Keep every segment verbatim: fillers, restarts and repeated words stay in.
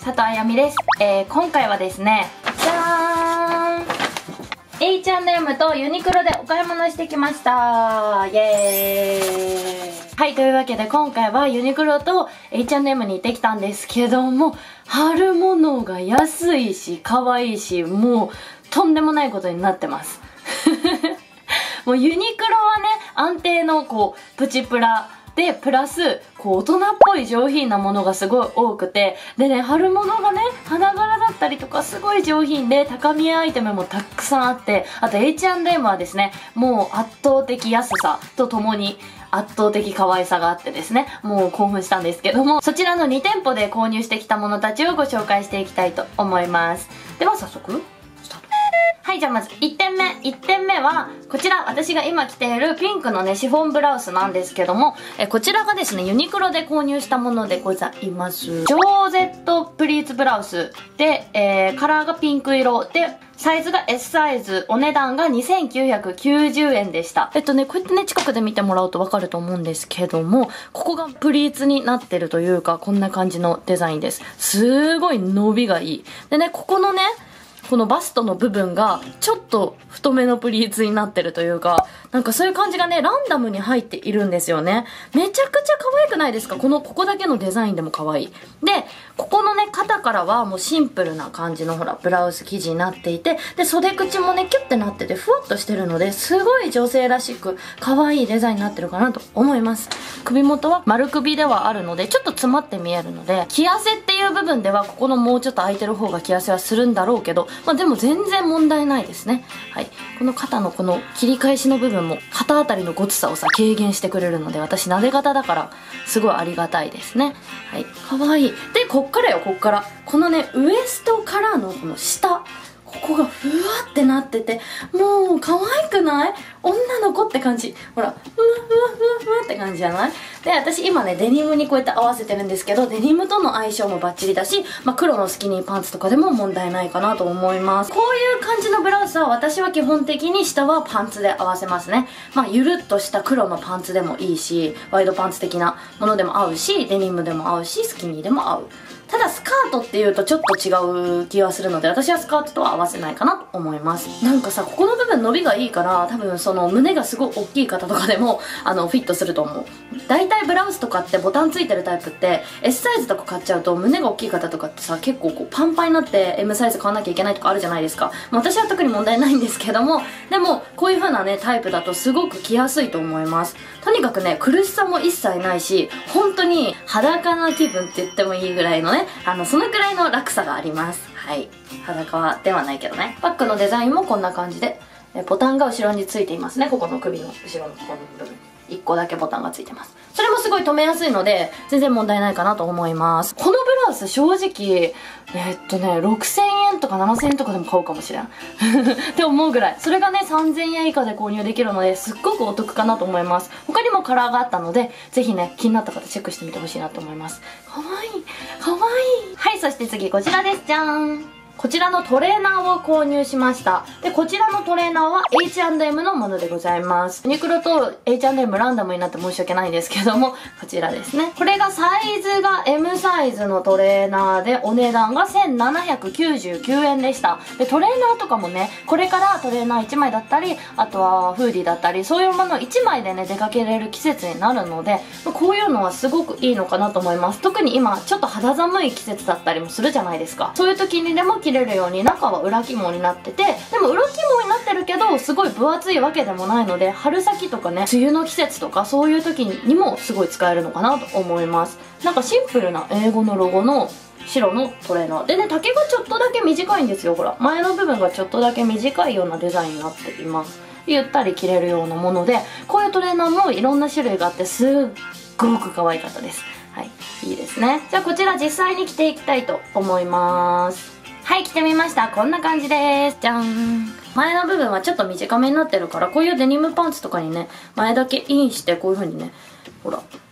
佐藤あやみです。えー、今回はですね、じゃーん エイチアンドエム とユニクロでお買い物してきました。イエーイ。はい、というわけで今回はユニクロと エイチアンドエム に行ってきたんですけども、春物が安いし可愛いし、もうとんでもないことになってますもうユニクロはね、安定のこうプチプラでプラスこう大人っぽい上品なものがすごい多くて、でね、春物がね花柄だったりとかすごい上品で高見えアイテムもたくさんあって、あと エイチアンドエム はですね、もう圧倒的安さとともに圧倒的可愛さがあってですね、もう興奮したんですけども、そちらのに店舗で購入してきたものたちをご紹介していきたいと思います。では早速スタート。はい、じゃあまずいってんめ。いってんめは、こちら、私が今着ているピンクのね、シフォンブラウスなんですけども、えこちらがですね、ユニクロで購入したものでございます。ジョーゼットプリーツブラウスで、えー、カラーがピンク色で、サイズが エス サイズ、お値段がにせんきゅうひゃくきゅうじゅうえんでした。えっとね、こうやってね、近くで見てもらうとわかると思うんですけども、ここがプリーツになってるというか、こんな感じのデザインです。すごい伸びがいい。でね、ここのね、このバストの部分がちょっと太めのプリーツになってるというか、なんかそういう感じがね、ランダムに入っているんですよね。めちゃくちゃ可愛くないですか？この、ここだけのデザインでも可愛い。で、ここのね、肩からはもうシンプルな感じのほら、ブラウス生地になっていて、で、袖口もね、キュッてなってて、ふわっとしてるので、すごい女性らしく、可愛いデザインになってるかなと思います。首元は丸首ではあるので、ちょっと詰まって見えるので、着汗っていう部分では、ここのもうちょっと空いてる方が着汗はするんだろうけど、まあでも全然問題ないですね。はい。この肩のこの切り返しの部分も肩あたりのごつさをさ軽減してくれるので、私なで肩だからすごいありがたいですね。はい。かわいい。で、こっからよ、こっから。このね、ウエストからのこの下。ここがふわってなってて、もう可愛くない？女の子って感じ。ほら、ふわふわふわふわって感じじゃない？で、私今ね、デニムにこうやって合わせてるんですけど、デニムとの相性もバッチリだし、まあ、黒のスキニーパンツとかでも問題ないかなと思います。こういう感じのブラウスは私は基本的に下はパンツで合わせますね。まあ、ゆるっとした黒のパンツでもいいし、ワイドパンツ的なものでも合うし、デニムでも合うし、スキニーでも合う。ただスカートっていうとちょっと違う気がするので、私はスカートとは合わせないかなと思います。なんかさ、ここの部分伸びがいいから、多分その胸がすごい大きい方とかでもあのフィットすると思う。大体ブラウスとかってボタンついてるタイプって エス サイズとか買っちゃうと、胸が大きい方とかってさ、結構こうパンパンになって エム サイズ買わなきゃいけないとかあるじゃないですか。まあ、私は特に問題ないんですけども、でもこういう風なねタイプだとすごく着やすいと思います。とにかくね、苦しさも一切ないし、本当に裸の気分って言ってもいいぐらいのね、あのそのくらいの楽さがあります。はい、裸ではないけどね。バッグのデザインもこんな感じで、えボタンが後ろについていますね。ここの首の後ろのここの部分いっこだけボタンがついてます。それもすごい留めやすいので全然問題ないかなと思います。このブラウス正直えー、っとねろくせんえんとかななせんえんとかでも買うかもしれんって思うぐらい、それがねさんぜんえん以下で購入できるのですっごくお得かなと思います。他にもカラーがあったのでぜひね気になった方チェックしてみてほしいなと思います。かわいいかわいい。はい、そして次こちらです。じゃーん。こちらのトレーナーを購入しました。で、こちらのトレーナーは エイチアンドエム のものでございます。ユニクロと エイチアンドエム ランダムになって申し訳ないんですけども、こちらですね。これがサイズが エム サイズのトレーナーで、お値段がせんななひゃくきゅうじゅうきゅうえんでした。で、トレーナーとかもね、これからトレーナーいちまいだったり、あとはフーディーだったり、そういうものいちまいでね、出かけれる季節になるので、こういうのはすごくいいのかなと思います。特に今、ちょっと肌寒い季節だったりもするじゃないですか。そういう時にでも着れるように、中は裏肝になってて、でも裏肝になってるけどすごい分厚いわけでもないので、春先とかね梅雨の季節とかそういう時にもすごい使えるのかなと思います。なんかシンプルな英語のロゴの白のトレーナーでね、丈がちょっとだけ短いんですよ。ほら前の部分がちょっとだけ短いようなデザインになっています。ゆったり着れるようなもので、こういうトレーナーもいろんな種類があってすっごく可愛かったです。はい、いいですね。じゃあこちら実際に着ていきたいと思います。はい、着てみました。こんな感じです。じゃん。前の部分はちょっと短めになってるから、こういうデニムパンツとかにね前だけインしてこういう風にね、ほら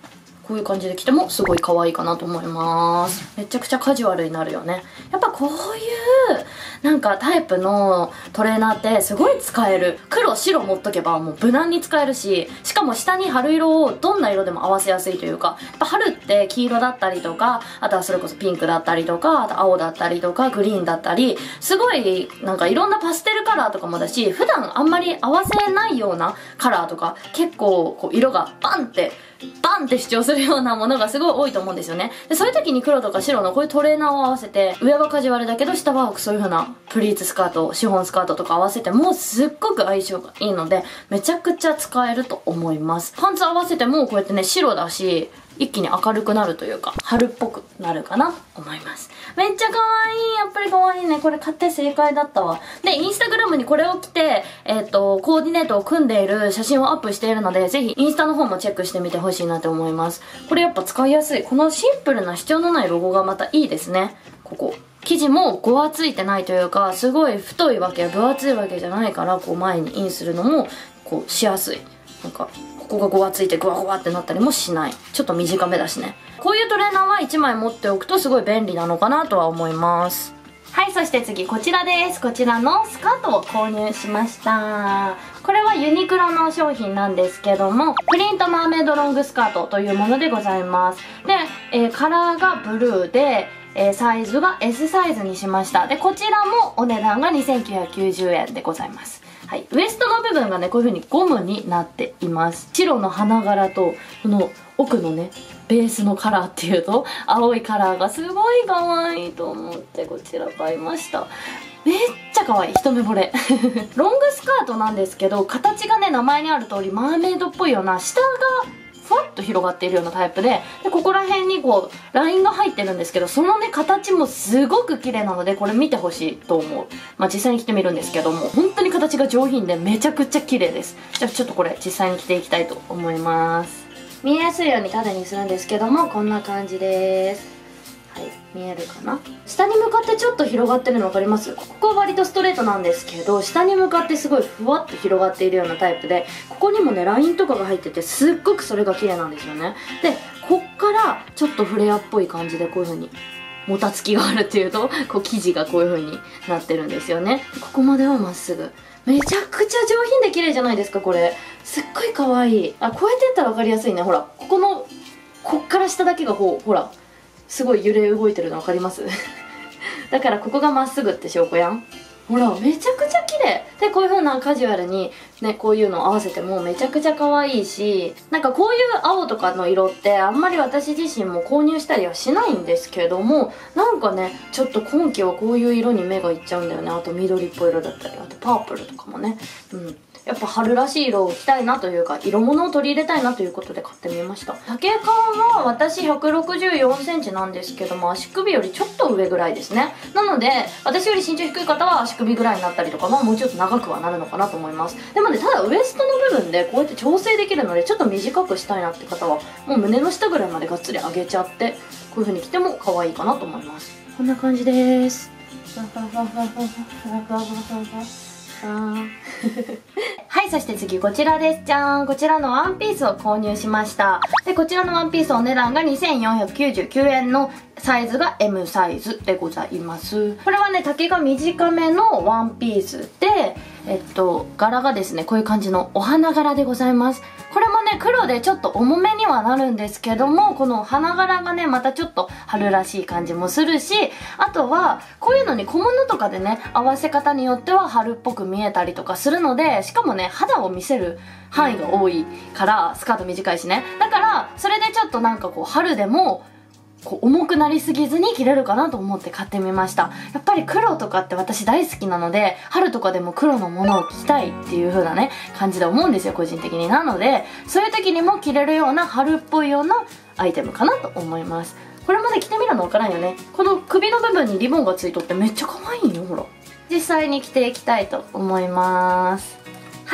こういう感じで着てもすごい可愛いかなと思います。めちゃくちゃカジュアルになるよね。やっぱこういうなんかタイプのトレーナーってすごい使える。黒白持っとけばもう無難に使えるし、しかも下に春色をどんな色でも合わせやすいというか、やっぱ春って黄色だったりとか、あとはそれこそピンクだったりとか、あと青だったりとかグリーンだったり、すごいなんかいろんなパステルカラーとかもだし、普段あんまり合わせないようなカラーとか、結構こう色がバンってバンって主張するようなものがすごい多いと思うんですよね。でそういう時に黒とか白のこういうトレーナーを合わせて、上はカジュアルだけど下はそういう風なプリーツスカート、シフォンスカートとか合わせてもすっごく相性がいいので、めちゃくちゃ使えると思います。パンツ合わせてもこうやってね、白だし一気に明るくなるというか、春っぽくなるかなと思います。めっちゃ可愛い。やっぱり可愛いね。これ買って正解だったわ。で、インスタグラムにこれを着て、えっと、コーディネートを組んでいる写真をアップしているので、ぜひインスタの方もチェックしてみてほしいなと思います。これやっぱ使いやすい。このシンプルな主張のないロゴがまたいいですね。ここ。生地もごわついてないというか、すごい太いわけや分厚いわけじゃないから、こう前にインするのも、こうしやすい。なんか、ここがごわついてグワグワってなったりもしない。ちょっと短めだしね。こういうトレーナーはいちまい持っておくとすごい便利なのかなとは思います。はい、そして次こちらです。こちらのスカートを購入しました。これはユニクロの商品なんですけども、プリントマーメイドロングスカートというものでございます。で、えー、カラーがブルーで、えー、サイズが エス サイズにしました。で、こちらもお値段がにせんきゅうひゃくきゅうじゅうえんでございます。はい、ウエストの部分がね、こういう風にゴムになっています。白の花柄と、この奥のね、ベースのカラーっていうと、青いカラーがすごい可愛いと思って、こちら買いました。めっちゃ可愛い。一目惚れ。ロングスカートなんですけど、形がね、名前にある通り、マーメイドっぽいような、下が、ふわっと広がっているようなタイプで、でここら辺にこうラインが入ってるんですけど、そのね形もすごく綺麗なので、これ見てほしいと思う。まあ実際に着てみるんですけども、本当に形が上品でめちゃくちゃ綺麗です。じゃあちょっとこれ実際に着ていきたいと思います。見えやすいように縦にするんですけども、こんな感じです。はい、見えるかな。下に向かってちょっと広がってるの分かります？ここは割とストレートなんですけど、下に向かってすごいふわっと広がっているようなタイプで、ここにもねラインとかが入ってて、すっごくそれが綺麗なんですよね。でこっからちょっとフレアっぽい感じで、こういう風にもたつきがあるっていうと、こう生地がこういう風になってるんですよね。ここまではまっすぐ。めちゃくちゃ上品で綺麗じゃないですか。これすっごい可愛い。あ、こうやってやったら分かりやすいね。ほら、ここのこっから下だけがこう、ほらすごい揺れ動いてるの分かります？だからここがまっすぐって証拠やん。ほらめちゃくちゃ綺麗で、こういう風なカジュアルにね、こういうの合わせてもめちゃくちゃ可愛いし、なんかこういう青とかの色ってあんまり私自身も購入したりはしないんですけども、なんかねちょっと今季はこういう色に目がいっちゃうんだよね。あと緑っぽい色だったり、あとパープルとかもね、うん、やっぱ春らしい色を着たいなというか、色物を取り入れたいなということで買ってみました。丈感は私ひゃくろくじゅうよんセンチなんですけども、足首よりちょっと上ぐらいですね。なので私より身長低い方は足首ぐらいになったりとか、まあもうちょっと長くはなるのかなと思います。でもね、ただウエストの部分でこうやって調整できるので、ちょっと短くしたいなって方はもう胸の下ぐらいまでがっつり上げちゃって、こういう風に着ても可愛いかなと思います。こんな感じです。はい、そして次こちらです。じゃーん。こちらのワンピースを購入しました。でこちらのワンピースお値段がにせんよんひゃくきゅうじゅうきゅうえんのサイズが エム サイズでございます。これはね、丈が短めのワンピースで、えっと柄がですね、こういう感じのお花柄でございます。これもね、黒でちょっと重めにはなるんですけども、この花柄がねまたちょっと春らしい感じもするし、あとはこういうのに小物とかでね合わせ方によっては春っぽく見えたりとかするので、しかもね肌を見せる範囲が多いから、スカート短いしね、だからそれでちょっとなんかこう春でもこう重くなりすぎずに着れるかなと思って買ってみました。やっぱり黒とかって私大好きなので、春とかでも黒のものを着たいっていう風なね感じで思うんですよ、個人的に。なのでそういう時にも着れるような春っぽいようなアイテムかなと思います。これもね着てみるの分からんよね。この首の部分にリボンがついとってめっちゃ可愛いよ。ほら実際に着ていきたいと思います。は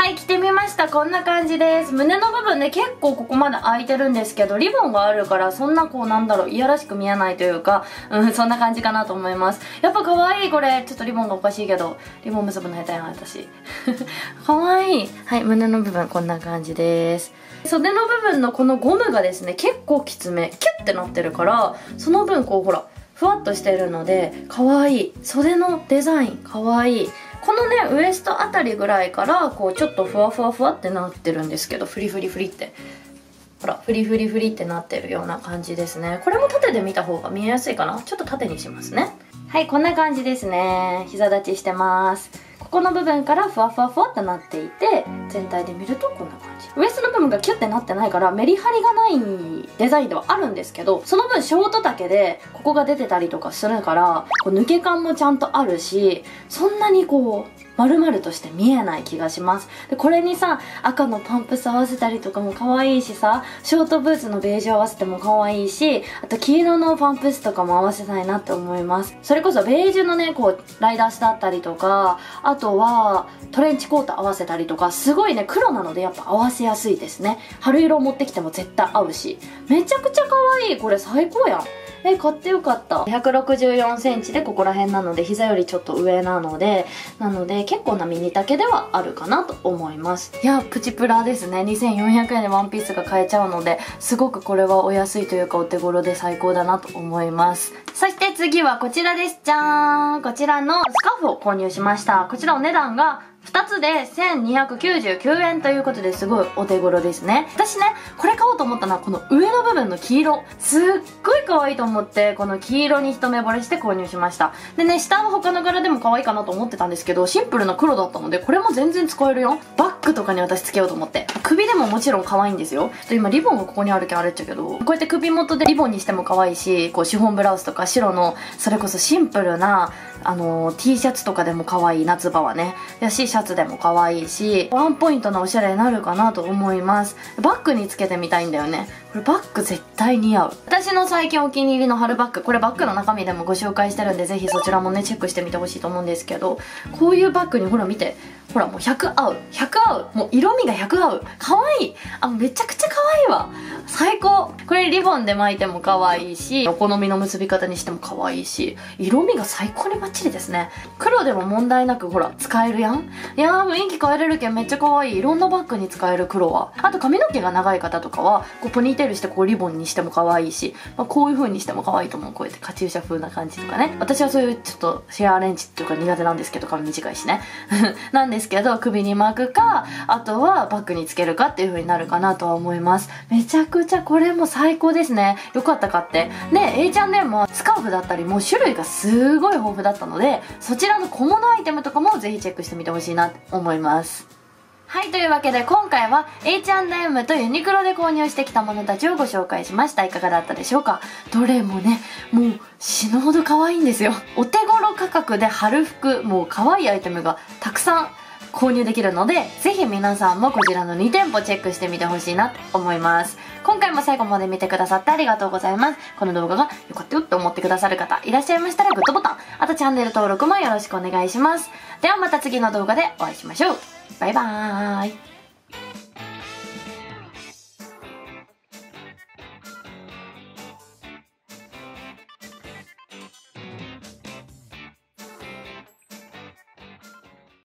はい、着てみました。こんな感じです。胸の部分ね、結構ここまで開いてるんですけど、リボンがあるからそんなこうなんだろう、いやらしく見えないというか、うん、そんな感じかなと思います。やっぱ可愛いこれ。ちょっとリボンがおかしいけど、リボン結ぶの下手やん、私。可愛い。はい、胸の部分こんな感じです。袖の部分のこのゴムがですね、結構きつめ、キュッてなってるから、その分こうほら、ふわっとしてるので、可愛い。袖のデザイン、可愛い。このね、ウエストあたりぐらいから、こう、ちょっとふわふわふわってなってるんですけど、フリフリフリって。ほら、フリフリフリってなってるような感じですね。これも縦で見た方が見えやすいかな。ちょっと縦にしますね。はい、こんな感じですね。膝立ちしてます。ここの部分からふわふわふわってなっていて、全体で見るとこんな感じ。ウエストの部分がキュッてなってないから、メリハリがないデザインではあるんですけど、その分ショート丈でここが出てたりとかするから、こう抜け感もちゃんとあるし、そんなにこう、丸々として見えない気がします。で、これにさ、赤のパンプス合わせたりとかも可愛いしさ、ショートブーツのベージュ合わせても可愛いし、あと黄色のパンプスとかも合わせたいなって思います。それこそベージュのね、こう、ライダースだったりとか、あとはトレンチコート合わせたりとか、すごいね、黒なのでやっぱ合わせやすいですね。春色持ってきても絶対合うし。めちゃくちゃ可愛い。これ最高やん。え、買ってよかった。ひゃくろくじゅうよんセンチでここら辺なので、膝よりちょっと上なので、なので結構なミニ丈ではあるかなと思います。いや、プチプラですね。にせんよんひゃくえんでワンピースが買えちゃうので、すごくこれはお安いというかお手頃で最高だなと思います。そして次はこちらです。じゃーん。こちらのスカーフを購入しました。こちらお値段がふたつでせんにひゃくきゅうじゅうきゅうえんということですごいお手頃ですね。私ね、これ買おうと思ったのはこの上の部分の黄色。すっごい可愛いと思って、この黄色に一目惚れして購入しました。でね、下は他の柄でも可愛いかなと思ってたんですけど、シンプルな黒だったので、これも全然使えるよ。バッグとかに私つけようと思って。首でももちろん可愛いんですよ。で、今リボンがここにあるけんあれっちゃけど、こうやって首元でリボンにしても可愛いし、こうシフォンブラウスとか白の、それこそシンプルな、あのー、T シャツとかでも可愛い、夏場はね。やし、シャツでも可愛いし、ワンポイントなおしゃれになるかなと思います。バッグにつけてみたいんだよね。これバッグ絶対似合う。私の最近お気に入りの春バッグ、これバッグの中身でもご紹介してるんで、ぜひそちらもね、チェックしてみてほしいと思うんですけど、こういうバッグにほら見て。ほらもうひゃく合う。ひゃく合う。もう色味がひゃく合う。可愛い。あ、めちゃくちゃ可愛いわ。最高。これリボンで巻いても可愛いし、お好みの結び方にしても可愛いし、色味が最高にバッチリですね。黒でも問題なくほら、使えるやん。いやー、雰囲気変えれるけんめっちゃ可愛い。いろんなバッグに使える黒は。あと髪の毛が長い方とかは、こうポニーテールしてこうリボンにしても可愛いし、まあ、こういう風にしても可愛いと思う。こうやってカチューシャ風な感じとかね。私はそういうちょっとシェアアレンジっていうか苦手なんですけど、髪短いしね。なんですけど、首に巻くか、あとはバッグにつけるかっていう風になるかなとは思います。めちゃくちゃこれも最高ですね。よかった買って。で、エーチャンドエム もスカーフだったりもう種類がすごい豊富だったので、そちらの小物アイテムとかもぜひチェックしてみてほしいなと思います。はい、というわけで今回は エイチアンドエム とユニクロで購入してきたものたちをご紹介しました。いかがだったでしょうか。どれもね、もう死ぬほど可愛いんですよ。お手頃価格で春服、もう可愛いアイテムがたくさん購入できるので、ぜひ皆さんもこちらのにてんぽチェックしてみてほしいなと思います。今回も最後まで見てくださってありがとうございます。この動画が良かったよって思ってくださる方いらっしゃいましたらグッドボタン、あとチャンネル登録もよろしくお願いします。ではまた次の動画でお会いしましょう。バイバーイ。